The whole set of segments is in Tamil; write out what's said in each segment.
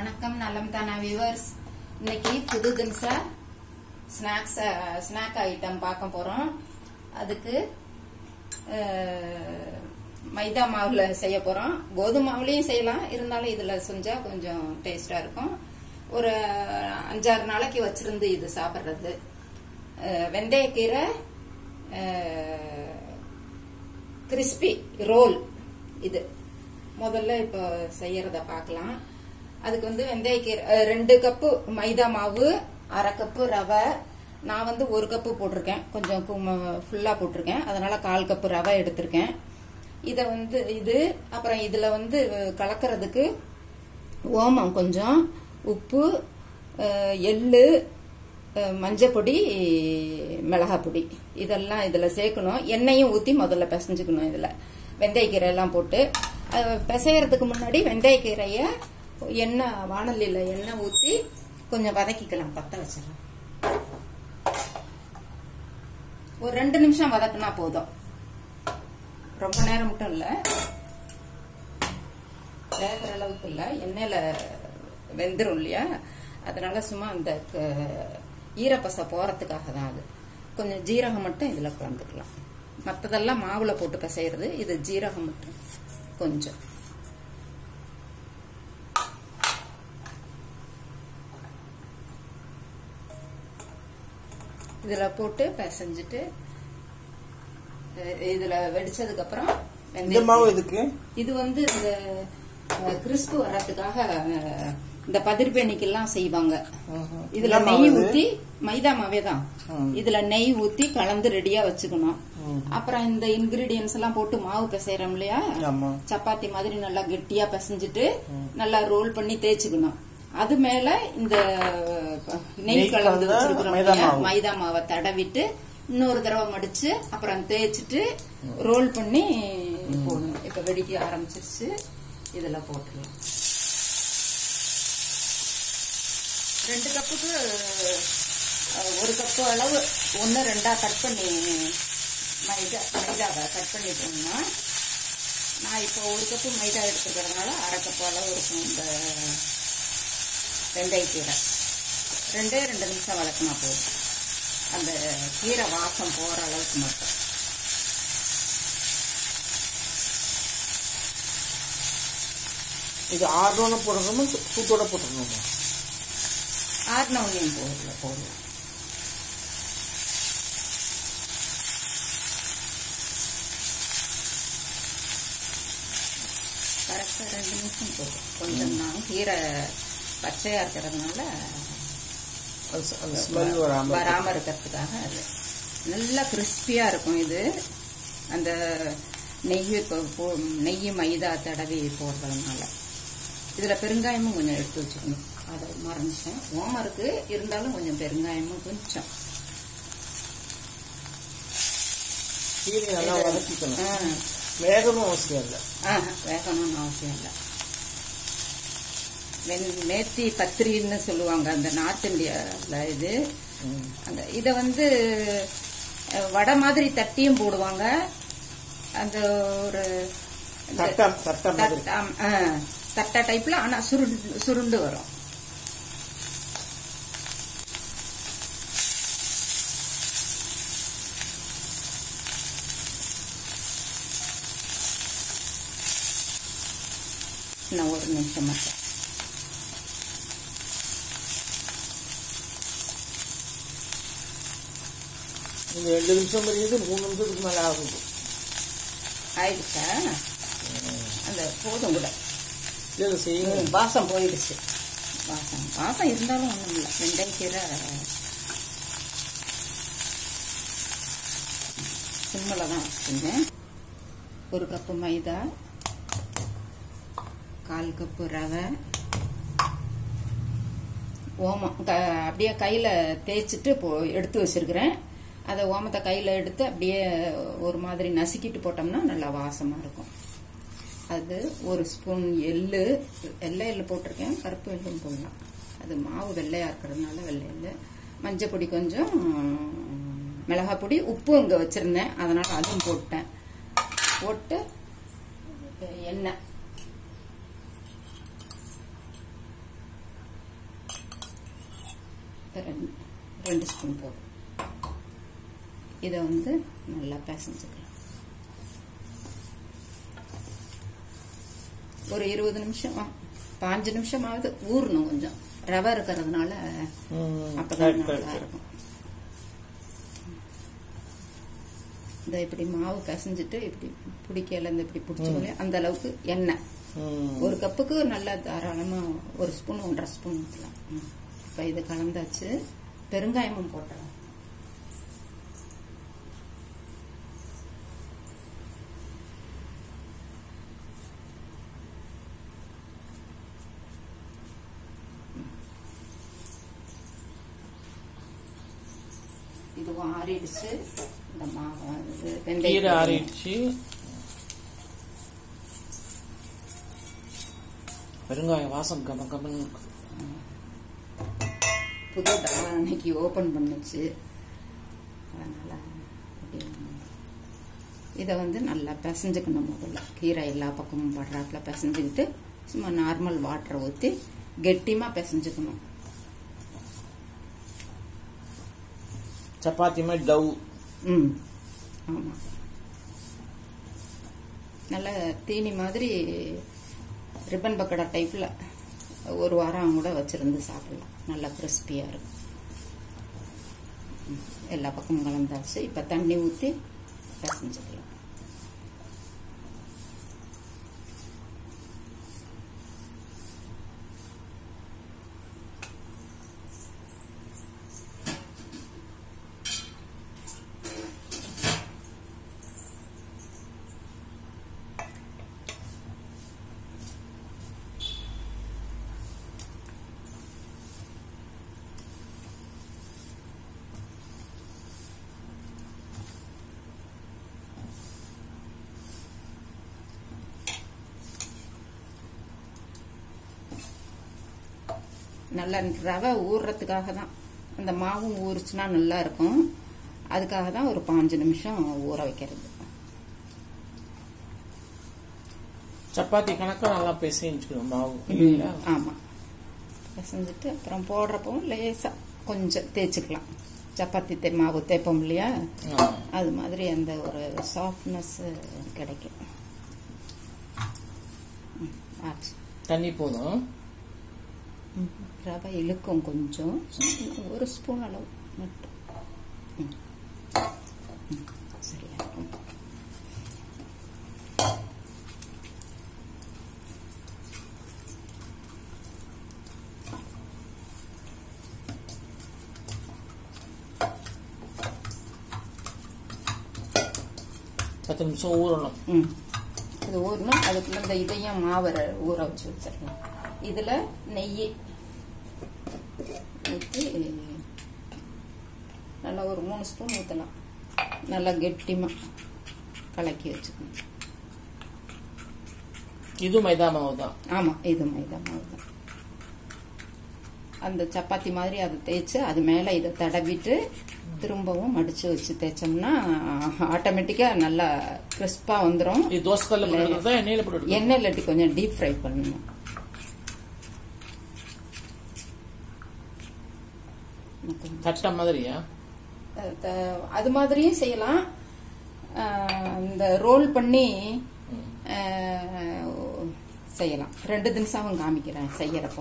வணக்கம் நலம் தானா வியூவர்ஸ். இன்னைக்கு புது தினசா ஸ்நாக் ஐட்டம் பார்க்க போறோம். அதுக்கு மைதா மாவுல செய்ய போறோம். கோதுமை மாவுலயும் செய்யலாம், இருந்தாலும் இதுல செஞ்சா கொஞ்சம் டேஸ்டா இருக்கும். ஒரு 5-6 நாளைக்கு வச்சிருந்து இது சாப்பிடுறது. வெந்தயக்கீரை கிறிஸ்பி ரோல். இது முதல்ல இப்ப செய்யறத பார்க்கலாம். அதுக்கு வெந்தயக்கீரை 2 கப்பு மைதா மாவு, 1/2 கப்பு ரவை. நான் 1 கப்பு போட்டிருக்கேன், கொஞ்சம் ஃபுல்லா போட்டிருக்கேன், அதனால 1/4 கப்பு ரவை எடுத்திருக்கேன். இத இது அப்புறம் இதுல கலக்கிறதுக்கு ஓமம் கொஞ்சம், உப்பு, எள்ளு, மஞ்சப்பொடி, மிளகாப்பொடி இதெல்லாம் இதுல சேர்க்கணும். எண்ணெயும் ஊத்தி முதல்ல பிசைஞ்சுக்கணும். இதுல வெந்தயக்கீரை எல்லாம் போட்டு பிசையறதுக்கு முன்னாடி வெந்தயக்கீரைய எண்ணெய் வாணலில எண்ணெய் ஊத்தி கொஞ்சம் வதக்கிக்கலாம். பத்த வச்சிடலாம். ஒரு 2 நிமிஷம் வதக்குனா போதும், ரொம்ப நேரம் மட்டும் இல்ல. வேகிற அளவுக்கு இல்ல, எண்ணெயில வெந்துரும் இல்லையா, அதனால சும்மா அந்த ஈரப்பசை போறதுக்காக தான். அது கொஞ்சம் ஜீரகம் மட்டும் இதுல கலந்துக்கலாம். மற்றதெல்லாம் மாவுல போட்டு பிசைறது, இது ஜீரகம் மட்டும் கொஞ்சம். இதுல போட்டு பிசைஞ்சிட்டு இதுல வெடிச்சதுக்கு அப்புறம் இது இந்த கிறிஸ்பு வர்றதுக்காக இந்த பதிர்பேணிக்கெல்லாம் செய்வாங்க. இதுல நெய் ஊத்தி, மைதா மாவே தான், இதுல நெய் ஊத்தி கலந்து ரெடியா வச்சுக்கணும். அப்புறம் இந்த இன்கிரீடியன்ஸ் எல்லாம் போட்டு மாவு பிசைறோம் இல்லையா, சப்பாத்தி மாதிரி நல்லா கெட்டியா பிசைஞ்சிட்டு நல்லா ரோல் பண்ணி தேய்ச்சுக்கணும். அது மேல இந்த நெய் கலந்து வச்சிருக்கிறோம் மைதா மாவை தடவிட்டு இன்னொரு தடவை மடிச்சு அப்புறம் தேய்ச்சிட்டு ரோல் பண்ணி போடணும். இப்ப வெடிக்க ஆரம்பிச்சிருச்சு. இதுல போட்டுடலாம். 2 கப்புக்கு 1 கப்பு அளவு 1-2 கட் பண்ணி மைதாவை கட் பண்ணி போடணும். நான் இப்போ 1 கப்பு மைதா எடுத்துக்கிறதுனால 1/2 கப்பு அளவு இருக்கும். இந்த வெந்தயக்கீரை 2 நிமிஷம் வதக்கினா போதும், அந்த கீரை வாசம் போற அளவுக்கு மட்டும். இது ஆறுனோட போடணுமா சூட்டோட போட்டுக்கணுமா? ஆறுனோனையும் போடலாம். கரெக்டா 2 நிமிஷம் போதும். கொஞ்சம் தான் கீரை பச்சையா இருக்கிறதுனால வராம இருக்கிறதுக்காக அது நல்லா கிறிஸ்பியா இருக்கும். இது அந்த நெய் மைதா தடவி போடுறதுனால. இதுல பெருங்காயமும் கொஞ்சம் எடுத்து வச்சுக்கணும், அதை மறந்துச்சேன். ஓமம் இருக்கு, இருந்தாலும் கொஞ்சம் பெருங்காயமும் கொஞ்சம். வேகணும் அவசியம் இல்லை. வேகணும்னு அவசியம் இல்லை. மேத்தி பத்திரின்னு சொல்லுவாங்க அந்த நார்த் இந்தியால. இது அந்த இத வடை மாதிரி தட்டியும் போடுவாங்க. அந்த ஒரு தட்டை டைப்ல, ஆனா சுருண்டு வரும். இன்னும் 1 நிமிஷம் மட்டும். நீங்க 2 நிமிஷம் பண்ணிட்டு 3 நிமிஷத்துக்கு மேல ஆகும். ஆயிடுச்சா? அந்த போதும் கூட. இல்ல செய்யுங்க, வாசம் போயிடுச்சு. வாசம் இருந்தாலும் ஒண்ணும் இல்லை. வெந்தயக்கீரை சிம்மில் தான் வச்சுருந்தேன். 1 கப்பு மைதா, 1/4 கப்பு ரவை, ஓமம் அப்படியே கையில தேய்ச்சிட்டு எடுத்து வச்சிருக்கிறேன். அதை ஓமத்தை கையில எடுத்து அப்படியே ஒரு மாதிரி நசுக்கிட்டு போட்டோம்னா நல்லா வாசமா இருக்கும். அது 1 ஸ்பூன் வெள்ளை எள்ளு போட்டிருக்கேன், கருப்பு எள்ளும் போடலாம். அது மாவு வெள்ளையா இருக்கிறதுனால வெள்ளை எள்ளு. மஞ்சப்பொடி கொஞ்சம், மிளகாப்பொடி, உப்பு இங்க வச்சிருந்தேன் அதனால அதுவும் போட்டேன். போட்டு எண்ணெய் 2 ஸ்பூன் போதும். இதை வந்து நல்லா பிசைஞ்சுக்கலாம். ஒரு 20 நிமிஷம் 5 நிமிஷமாவது ஊறணும். கொஞ்சம் ரவை இருக்கிறதுனால அப்பதான் நல்லா இருக்கும். இந்த இப்படி மாவு பிசைஞ்சிட்டு இப்படி பிடிக்கல இப்படி பிடிச்சோம்ல அந்த அளவுக்கு எண்ணெய் 1 கப்புக்கு நல்லா தாராளமா 1 ஸ்பூன் 1.5 ஸ்பூன் ஊற்றலாம். இப்ப இது கலந்தாச்சு. பெருங்காயமும் போட்டுறோம். இதுவும் ஆறிடுச்சு. இந்த மாவு வெந்தயம் ஆறிடுச்சு. பெருங்காயம் வாசம் கம கமன்னு. புது டப்பா அன்னைக்கு ஓபன் பண்ணுச்சு. அதனால இதை வந்து நல்லா பிசைஞ்சுக்கணும். முதல்ல கீரை எல்லா பக்கமும் படுறாப்புல பிசைஞ்சுக்கிட்டு சும்மா நார்மல் வாட்டரை ஊற்றி கெட்டிமா பிசைஞ்சுக்கணும். சப்பாத்தி மாதிரி டவ். ஆமா, நல்ல தீனி மாதிரி ரிப்பன் பக்கடா டைப்ல 1 வாரம் கூட வச்சிருந்து சாப்பிடலாம். நல்லா கிறிஸ்பியா இருக்கும். எல்லா பக்கமும் கலந்தாச்சு. இப்ப தண்ணி ஊற்றி பிசைஞ்சுக்கலாம். நல்லா ரவை ஊறுறதுக்காக தான். அந்த மாவும் ஊறுச்சுன்னா நல்லா இருக்கும். அதுக்காக தான் ஒரு 5 நிமிஷம் ஊற வைக்கிறது. சப்பாத்தி கணக்கா நல்லா பிசைஞ்சுக்கணும் மாவு. ஆமா, பிசைஞ்சிட்டு அப்புறம் போடுறப்பவும் லேசா கொஞ்சம் தேய்ச்சிக்கலாம். சப்பாத்தி மாவு தேய்ப்போம் இல்லையா, அது மாதிரி அந்த ஒரு சாஃப்ட்னஸ் கிடைக்கும். தண்ணி போதும். ரவை இழுக்கும் கொஞ்சம். 1 ஸ்பூன் அளவு மட்டும் சரியா இருக்கும். பத்து நிமிஷம் ஊறணும். இது ஊறணும். அதுக்குள்ள இந்த இதையும் மாவை ஊற வச்சு வச்சிடணும். இதுல நெய் ஊற்றி நல்லா ஒரு 3 ஸ்பூன் ஊற்றலாம். நல்லா கெட்டிமா கலக்கி வச்சுக்கணும். இது மைதா மாவு தான். ஆமா, இது மைதா மாவு தான். அந்த சப்பாத்தி மாதிரி அதை தேய்ச்சு அது மேல இதை தடவிட்டு திரும்பவும் மடிச்சு வச்சு தேய்ச்சோம்னா ஆட்டோமேட்டிக்கா நல்லா கிறிஸ்பா வந்துடும். எண்ணெய் இல்லாட்டி கொஞ்சம் டீப் ஃப்ரை பண்ணணும். தட்ட மாதிரியா? அது மாதிரியும் செய்யலாம். இந்த ரோல் பண்ணி செய்யலாம். 2 நிமிஷம் காமிக்கிறேன் செய்யறப்ப.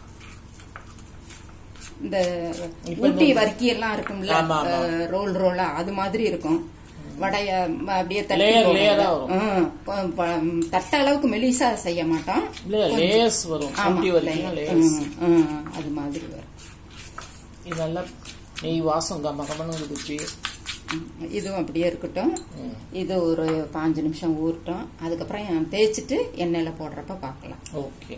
இந்த ஊட்டி வர்க்கி எல்லாம் இருக்கும்ல, ரோல் ரோலா அது மாதிரி இருக்கும். வடைய அப்படியே தட்ட அளவுக்கு மெலிசா செய்ய மாட்டோம். அது மாதிரி வரும். இதெல்லாம் நெய் வாசம் கமகமன்னு இருந்துச்சு. இதுவும் அப்படியே இருக்கட்டும். இது ஒரு 5 நிமிஷம் ஊறட்டும். அதுக்கப்புறம் தேய்ச்சிட்டு எண்ணெயில போடுறப்ப பார்க்கலாம். ஓகே.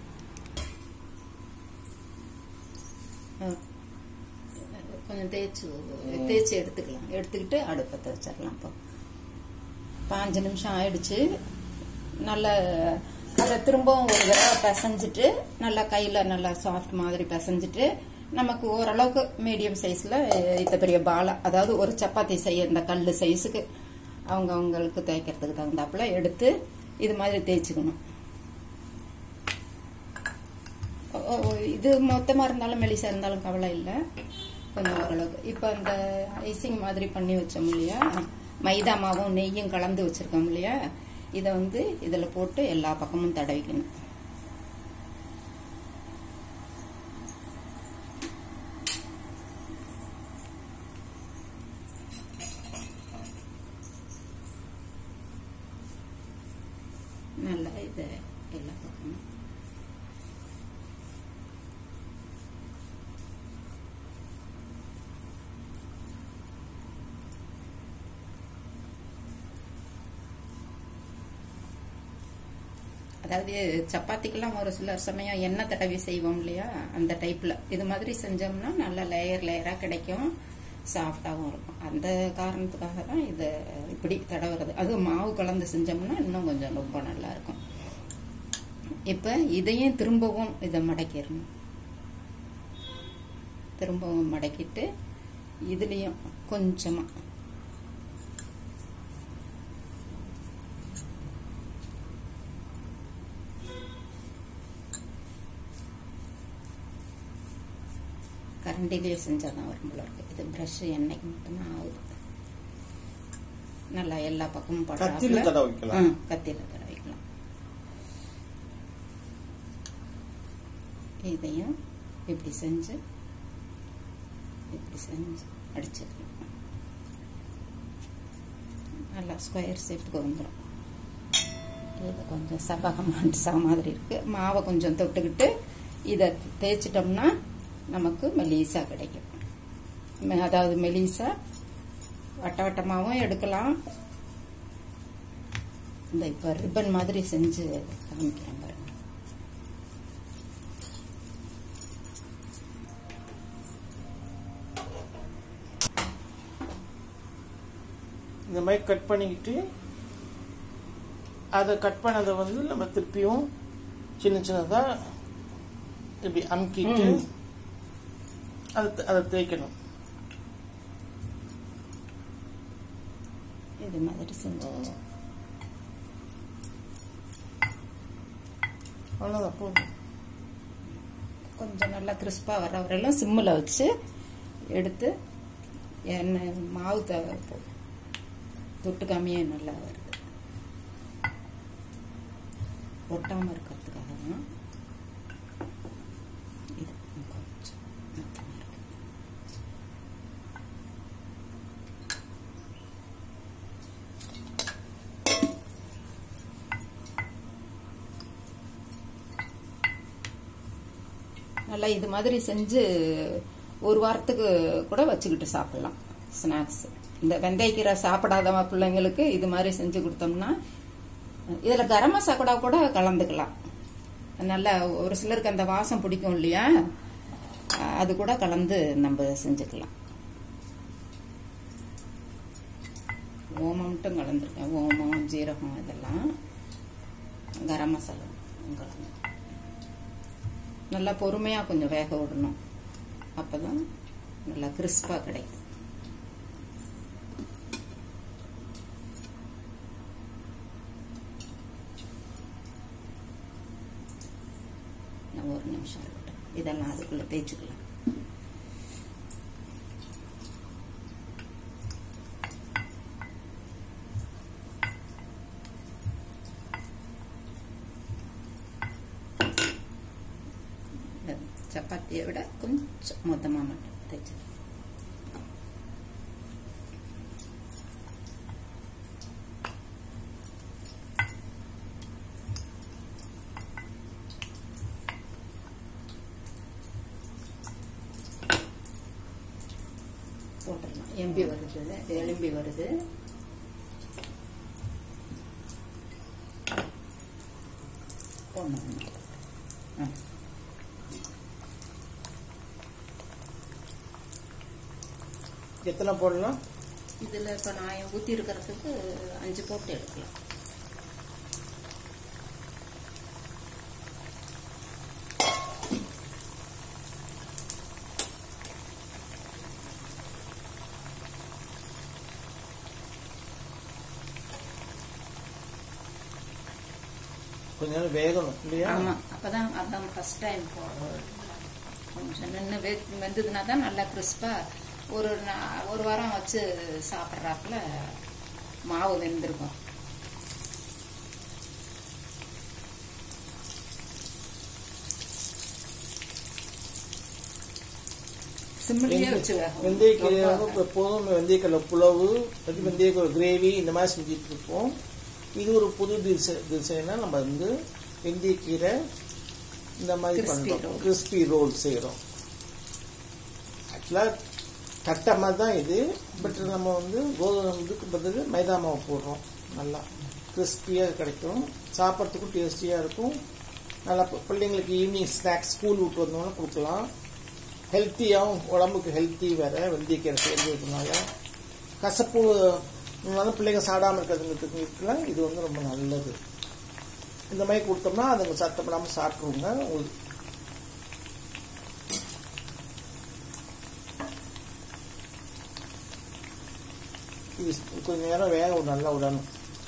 கொஞ்சம் தேய்ச்சி எடுத்துக்கலாம். எடுத்துக்கிட்டு அடுப்பத்தை வச்சிடலாம். இப்போ 5 நிமிஷம் ஆயிடுச்சு. நல்ல அதை திரும்பவும் ஒரு தடவை பிசைஞ்சிட்டு நல்லா கையில நல்லா சாஃப்ட் மாதிரி பிசைஞ்சிட்டு நமக்கு ஓரளவுக்கு மீடியம் சைஸ்ல இத்த பெரிய பாலா, அதாவது ஒரு சப்பாத்தி செய்ய இந்த கல்லு சைஸுக்கு அவங்களுக்கு தேய்க்கிறதுக்கு தகுந்தாப்புல எடுத்து இது மாதிரி தேய்ச்சிக்கணும். இது மொத்தமா இருந்தாலும் மெலிசா இருந்தாலும் கவலை இல்லை, கொஞ்சம் ஓரளவுக்கு. இப்போ அந்த ஐசிங் மாதிரி பண்ணி வச்சோம் இல்லையா, மைதா மாவும் நெய்யும் கலந்து வச்சிருக்கோம் இல்லையா, இதை வந்து இதில் போட்டு எல்லா பக்கமும் தடவிக்கணும். நல்லா இது எல்லா பக்கமும் அதாவது சப்பாத்திக்கெல்லாம் ஒரு சிலர் சமயம் எண்ணெய் தடவி செய்வோம் இல்லையா, அந்த டைப்ல இது மாதிரி செஞ்சோம்னா நல்லா லேயர் லேயரா கிடைக்கும், சாஃப்டாகவும் இருக்கும். அந்த காரணத்துக்காக தான் இதை இப்படி தடவுறது. அது மாவு கலந்து செஞ்சோம்னா இன்னும் கொஞ்சம் ரொம்ப நல்லா இருக்கும். இப்போ இதையும் திரும்பவும் இதை மடக்கிடணும். திரும்பவும் மடக்கிட்டு இதுலேயும் கொஞ்சமா கரண்டிலேயே செஞ்சாதான் வரும் போல இருக்கு. இது பிரஷ் எண்ணெய்க்கு மட்டும்தான் ஆகுது. நல்லா எல்லா பக்கமும் கத்தியில தடவிக்கலாம். கத்தியில தடவிக்கலாம். இதையும் இப்படி செஞ்சு அடிச்சிடலாம். நல்லா ஸ்கொயர் ஷேப்புக்கு வந்துடும். இது கொஞ்சம் சபகமாக மாதிரி இருக்கு. மாவை கொஞ்சம் தொட்டுக்கிட்டு இதை தேய்ச்சிட்டோம்னா நமக்கு மெலிசா கிடைக்கும். அதாவது மெலிசா வட்ட வட்டமாகவும் எடுக்கலாம். இந்த இப்ப ரிப்பன் மாதிரி செஞ்சு காமிக்கிறேன் பாருங்க. இந்த மாதிரி கட் பண்ணிக்கிட்டு அதை கட் பண்ணதை வந்து நம்ம திருப்பியும் சின்ன சின்னதா இப்படி அமுக்கிட்டு அதை தேய்க்கணும். இது மாதிரி செஞ்சு அவ்வளோதான் போதும். கொஞ்சம் நல்லா கிறிஸ்பா வர வரையிலும் சிம்மில் வச்சு எடுத்து எண்ணெய் மாவு தொட்டுக்காமையே நல்லா வருது. ஒட்டாமல் இருக்கிறதுக்காக தான் இது கொஞ்சம் மொத்தமாக இருக்கு. நல்லா இது மாதிரி செஞ்சு ஒரு வாரத்துக்கு கூட வச்சுக்கிட்டு சாப்பிடலாம். ஸ்நாக்ஸ் இந்த வெந்தயக்கீரை சாப்பிடாத பிள்ளைங்களுக்கு இது மாதிரி செஞ்சு கொடுத்தோம்னா, இதுல கரம் மசாலா கூட கலந்துக்கலாம். நல்லா ஒரு சிலருக்கு அந்த வாசம் பிடிக்கும் இல்லையா, அது கூட கலந்து நம்ம செஞ்சுக்கலாம். ஓமம் மட்டும் கலந்துருக்கேன். ஓமம், ஜீரகம் இதெல்லாம், கரம் மசாலா கலந்து நல்லா பொறுமையா கொஞ்சம் வேக விடணும். அப்பதான் நல்லா கிறிஸ்பா கிடைக்கும். ஒரு நிமிஷம் இருக்கட்டும். இதெல்லாம் அதுக்குள்ள தேய்ச்சிக்கலாம். சப்பாத்தியை விட கொஞ்சம் மொத்தமா மட்டும் தேய்ச்சிக்கலாம். போட்டுடலாம். எம்பி வருது, எலும்பி வருது. போடணும். எத்தனை போடலாம்? இதுல இப்ப நான் ஊத்தி இருக்கிறதுக்கு 5 போட்டு எடுக்கலாம். கொஞ்ச நேரம் வேகணும் இல்லையா? ஆமா. அப்பதான் அதான் ஃபர்ஸ்ட் டைம் கொஞ்சம் நின்று வெந்ததுன்னா தான் நல்லா கிறிஸ்பா ஒரு வாரம் வச்சு சாப்பிட்றாப்புல மாவு வெந்திருக்கும். வெந்தயக்கீரை எப்போதும் வெந்தயக்கடலை புலவு, வெந்தயக்கடலை கிரேவி இந்த மாதிரி செஞ்சுட்டு இருப்போம். இது ஒரு புது டிசைனா நம்ம வந்து வெந்தயக்கீரை இந்த மாதிரி பண்றோம். கிறிஸ்பி ரோல் செய்யறோம். ஆக்சுவலா கட்ட மாதிரி தான் இது. பட் நம்ம வந்து கோதுமைக்கு பதில் மைதா மாவு போடுறோம். நல்லா கிறிஸ்பியா கிடைக்கும், சாப்பிட்றதுக்கும் டேஸ்டியா இருக்கும். நல்லா பிள்ளைங்களுக்கு ஈவினிங் ஸ்நாக்ஸ் ஸ்கூல் விட்டு வந்தோம்னா கொடுக்கலாம். ஹெல்த்தியாகவும், உடம்புக்கு ஹெல்த்தி வேற வெந்தயக்கீரை சேர்ந்ததுனால. கசப்பு பிள்ளைங்க சாடாமல் இருக்கிறதுங்களுக்குலாம் இது வந்து ரொம்ப நல்லது. இந்த மாதிரி கொடுத்தோம்னா அதுங்க சத்தப்படாமல் சாப்பிட்ருவோங்க. இது கொஞ்சம் நேரம் வேக நல்லா விடணும்.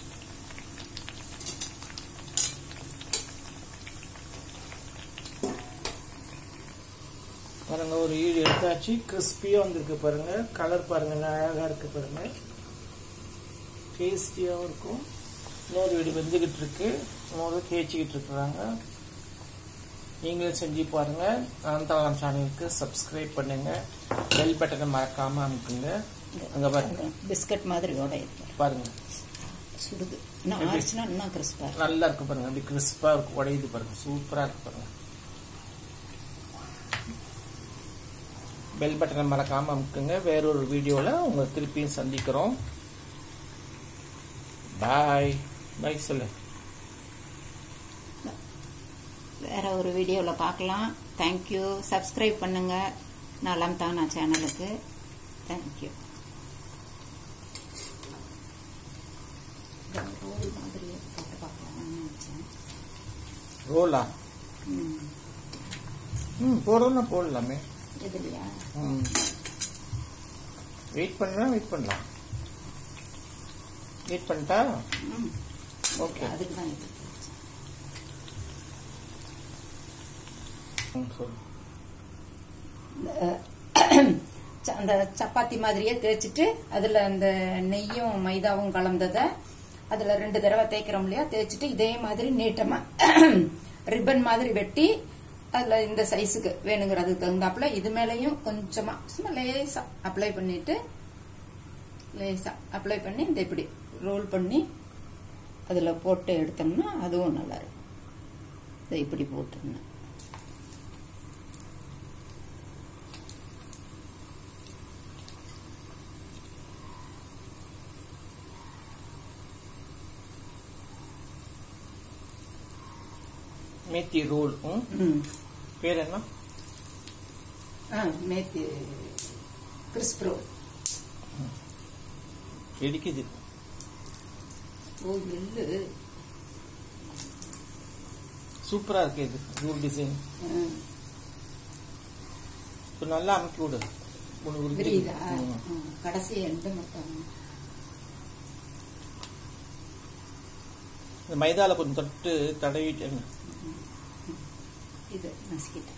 பாருங்க, ஒரு ஈடு எடுத்தாச்சு. கிறிஸ்பியா வந்திருக்கு பாருங்க. கலர் பாருங்க, அழகா இருக்கு பாருங்க. டேஸ்டியாவும் இருக்கும். இன்னொரு வீடு வெந்துகிட்டு இருக்கு, இன்னொரு தேய்ச்சிக்கிட்டு இருக்கிறாங்க. நீங்களும் செஞ்சு பாருங்க. அனந்தவனம் சேனலுக்கு சப்ஸ்கிரைப் பண்ணுங்க. பெல் பட்டனை மறக்காம அமுக்குங்க. அங்க பாருங்க, பிஸ்கட் மாதிரி பாருங்க, சுடுது. இன்னும் கிறிஸ்பா நல்லா இருக்கு பாருங்க. அப்படி கிறிஸ்பா இருக்கு, உடையுது பாருங்க. சூப்பரா இருக்கு பாருங்க. பெல் பட்டனை மறக்காம அமுக்குங்க. வேறொரு வீடியோல உங்களை திருப்பியும் சந்திக்கிறோம். பாய் பாய் சொல்லு. வேற ஒரு வீடியோவில் பார்க்கலாம். தேங்க்யூ. சப்ஸ்கிரைப் பண்ணுங்க நலம் தானா சேனலுக்கு. தேங்க்யூ. ரோல் மாதிரியே போட்டு பார்க்கலாம்னு நினைச்சேன். ரோலா? போடணும், போடலாமே. இதுலையா? வெயிட் பண்ணலாம். வெயிட் பண்ணிட்டா ஓகே. அதுக்கு தான் இது. அந்த சப்பாத்தி மாதிரியே தேய்ச்சிட்டு அதுல அந்த நெய்யும் மைதாவும் கலந்ததை அதுல 2 தடவை தேய்க்கிறோம் இல்லையா, தேய்ச்சிட்டு இதே மாதிரி நீட்டமா ரிப்பன் மாதிரி வெட்டி அதுல இந்த சைஸுக்கு வேணுங்கிறதுக்கு தகுந்தாப்புல இது மேலையும் கொஞ்சமா சும்மா லேசா அப்ளை பண்ணிட்டு இந்த இப்படி ரோல் பண்ணி அதுல போட்டு எடுத்தோம்னா அதுவும் நல்லா இருக்கும். இதை இப்படி போட்டோம்னா மேத்தி ரோல். பேர் என்ன? Methi crisp roll. இடிக்குது. ஓ இல்லு, சூப்பரா இருக்கு இது ரோல் டிசைன். நல்லா அமுக்கி விடு. கடைசி எந்த மட்டும் மைதால கொஞ்சம் தொட்டு தடவிட்டு இது நசுக்கிட்டேன்.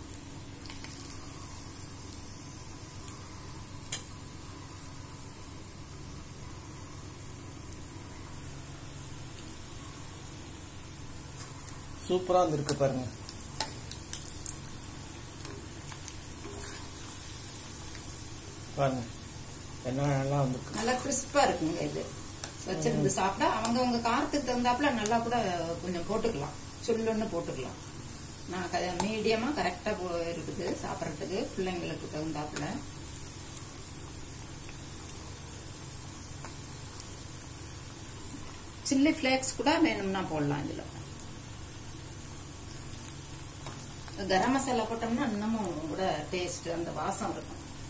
சூப்பரா இருக்கு பாருங்க. பாருங்க என்ன நல்லா வந்திருக்கு. நல்லா கிறிஸ்பா இருக்குங்க. இது வச்சிருந்து சாப்பிட்டா அவங்க காரத்துக்கு தகுந்தாப்புல நல்லா கூட கொஞ்சம் போட்டுக்கலாம், சொல்லுன்னு போட்டுக்கலாம். நான் மீடியமா கரெக்டா இருக்குது சாப்பிடறதுக்கு பிள்ளைங்களுக்கு தகுந்தாப்புல. சில்லி பிளேக்ஸ் கூட வேணும்னா போடலாம். இதுல கரம் மசாலா போட்டோம்னா இன்னமும் கூட டேஸ்ட் அந்த வாசம் இருக்கும்.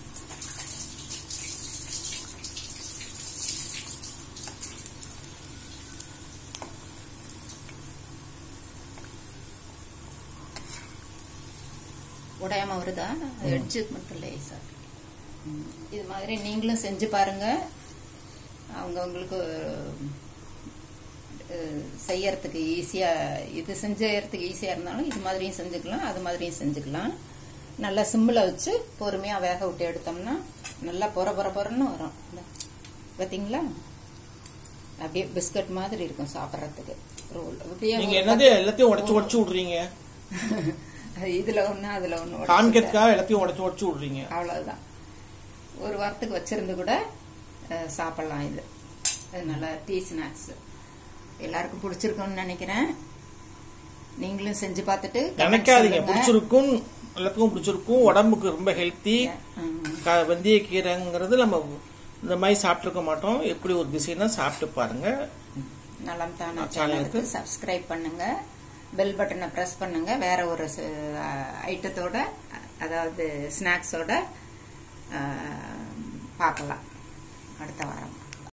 உடையாம வருதா? எட்ஜு மட்டும் லேசா. இது மாதிரி நீங்களும் செஞ்சு பாருங்க. அவங்க உங்களுக்கு செய்யறதுக்கு ஈஸியா, இது செய்யறதுக்கு ஈஸியா இருந்தாலும் இது மாதிரியும் செஞ்சுக்கலாம், அது மாதிரியும் செஞ்சுக்கலாம். நல்லா சிம்மில் வச்சு பொறுமையா வேக விட்டு எடுத்தோம்னா நல்லா பொறன்னு வரும். பாத்தீங்களா, அப்படியே பிஸ்கட் மாதிரி இருக்கும் சாப்பிட்றதுக்கு. ரோல் நீங்க என்னது எல்லாத்தையும் உடைச்சு விடுறீங்க? இதுல ஒண்ணு அதுல ஒண்ணு காமிக்கிறதுக்காக எல்லாத்தையும் உடைச்சு விடுறீங்க. அவ்வளவுதான். ஒரு வாரத்துக்கு வச்சிருந்து கூட சாப்பிடலாம். இது நல்லா டீ ஸ்நாக்ஸ் எல்லாருக்கும் பிடிச்சிருக்கும்னு நினைக்கிறேன். நீங்களும் செஞ்சு பார்த்துட்டு நினைக்காதீங்க, பிடிச்சிருக்கும், எல்லாத்துக்கும் பிடிச்சிருக்கும். உடம்புக்கு ரொம்ப ஹெல்த்தி. வெந்தய கீரைங்கிறது நம்ம இந்த மாதிரி சாப்பிட்டுருக்க மாட்டோம். எப்படி ஒரு திசைனா சாப்பிட்டு பாருங்க. நலம் தானா சேனலுக்கு சப்ஸ்கிரைப் பண்ணுங்க, பெல் பட்டனை பிரஸ் பண்ணுங்க. வேற ஒரு ஐட்டத்தோட, அதாவது ஸ்நாக்ஸோட பார்க்கலாம் அடுத்த வாரம்.